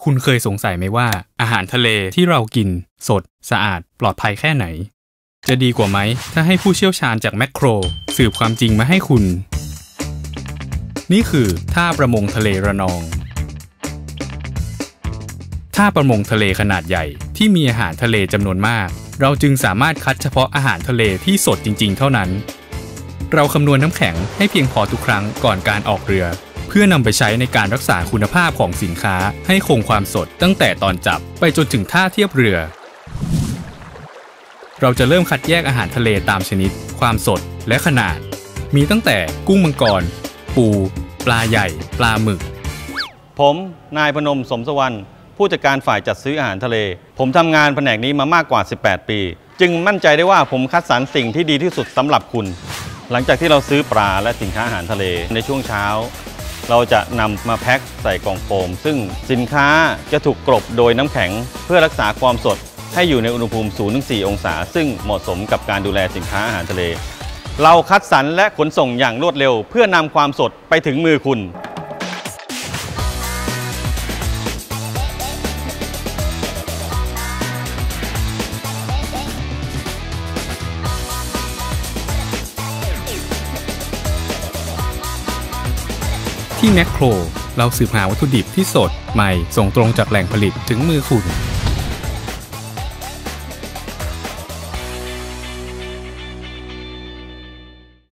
คุณเคยสงสัยไหมว่าอาหารทะเลที่เรากินสดสะอาดปลอดภัยแค่ไหนจะดีกว่าไหมถ้าให้ผู้เชี่ยวชาญจากแมคโครสืบความจริงมาให้คุณนี่คือท่าประมงทะเลระนองท่าประมงทะเลขนาดใหญ่ที่มีอาหารทะเลจำนวนมากเราจึงสามารถคัดเฉพาะอาหารทะเลที่สดจริงๆเท่านั้นเราคำนวณน้ำแข็งให้เพียงพอทุกครั้งก่อนการออกเรือเพื่อนำไปใช้ในการรักษาคุณภาพของสินค้าให้คงความสดตั้งแต่ตอนจับไปจนถึงท่าเทียบเรือเราจะเริ่มคัดแยกอาหารทะเลตามชนิดความสดและขนาดมีตั้งแต่กุ้งมังกรปูปลาใหญ่ปลาหมึกผมนายพนมสมสวรรณผู้จัดการฝ่ายจัดซื้ออาหารทะเลผมทำงานแผนกนี้มามากกว่า18ปีจึงมั่นใจได้ว่าผมคัดสรรสิ่งที่ดีที่สุดสำหรับคุณหลังจากที่เราซื้อปลาและสินค้าอาหารทะเลในช่วงเช้าเราจะนำมาแพ็คใส่กล่องโฟมซึ่งสินค้าจะถูกกลบโดยน้ำแข็งเพื่อรักษาความสดให้อยู่ในอุณหภูมิ 0-4 องศาซึ่งเหมาะสมกับการดูแลสินค้าอาหารทะเลเราคัดสรรและขนส่งอย่างรวดเร็วเพื่อนำความสดไปถึงมือคุณที่แมคโครเราสืบหาวัตถุดิบที่สดใหม่ส่งตรงจากแหล่งผลิตถึงมือคุณ